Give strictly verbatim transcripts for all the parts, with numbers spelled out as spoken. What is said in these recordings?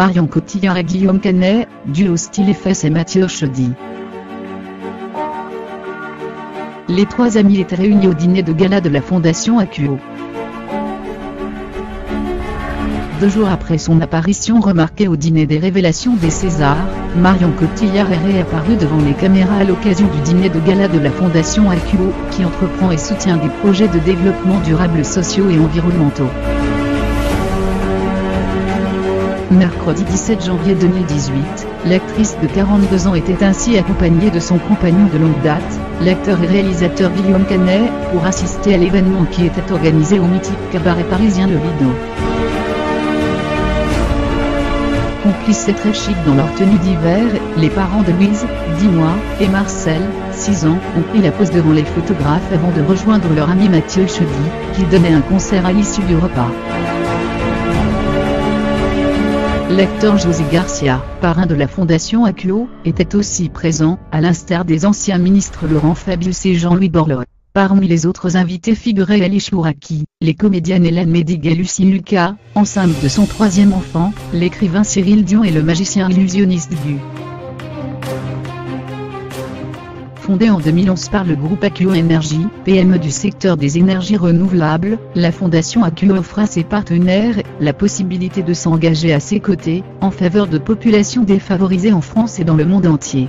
Marion Cotillard et Guillaume Canet, duo style Fess et Mathieu Chaudy. Les trois amis étaient réunis au dîner de gala de la Fondation A Q O. Deux jours après son apparition remarquée au dîner des révélations des Césars, Marion Cotillard est réapparue devant les caméras à l'occasion du dîner de gala de la Fondation A Q O, qui entreprend et soutient des projets de développement durable sociaux et environnementaux. Mercredi dix-sept janvier deux mille dix-huit, l'actrice de quarante-deux ans était ainsi accompagnée de son compagnon de longue date, l'acteur et réalisateur Guillaume Canet, pour assister à l'événement qui était organisé au mythique cabaret parisien Le Lido. Complices et très chic dans leur tenue d'hiver, les parents de Louise, dix mois, et Marcel, six ans, ont pris la pose devant les photographes avant de rejoindre leur ami Mathieu Chaudy, qui donnait un concert à l'issue du repas. L'acteur José Garcia, parrain de la Fondation A Q O, était aussi présent, à l'instar des anciens ministres Laurent Fabius et Jean-Louis Borloo. Parmi les autres invités figuraient Ali Chouraki, les comédiennes Hélène Médig et Lucie Lucas, enceinte de son troisième enfant, l'écrivain Cyril Dion et le magicien illusionniste Gu. Fondée en deux mille onze par le groupe A Q O Énergie, P M E du secteur des énergies renouvelables, la Fondation A Q O offre à ses partenaires la possibilité de s'engager à ses côtés, en faveur de populations défavorisées en France et dans le monde entier.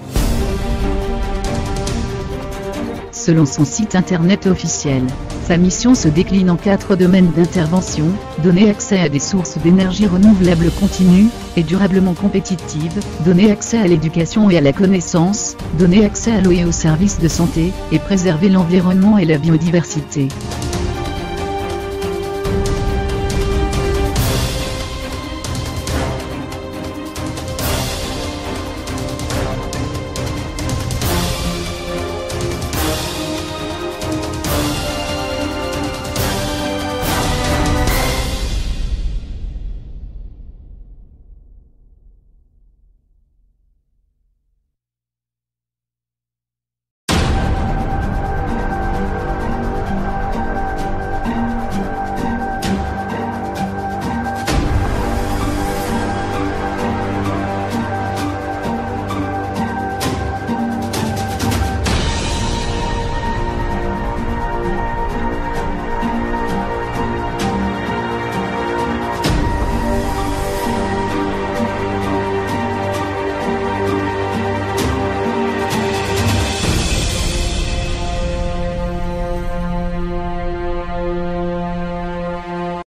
Selon son site internet officiel, sa mission se décline en quatre domaines d'intervention: donner accès à des sources d'énergie renouvelables continues et durablement compétitives, donner accès à l'éducation et à la connaissance, donner accès à l'eau et aux services de santé, et préserver l'environnement et la biodiversité.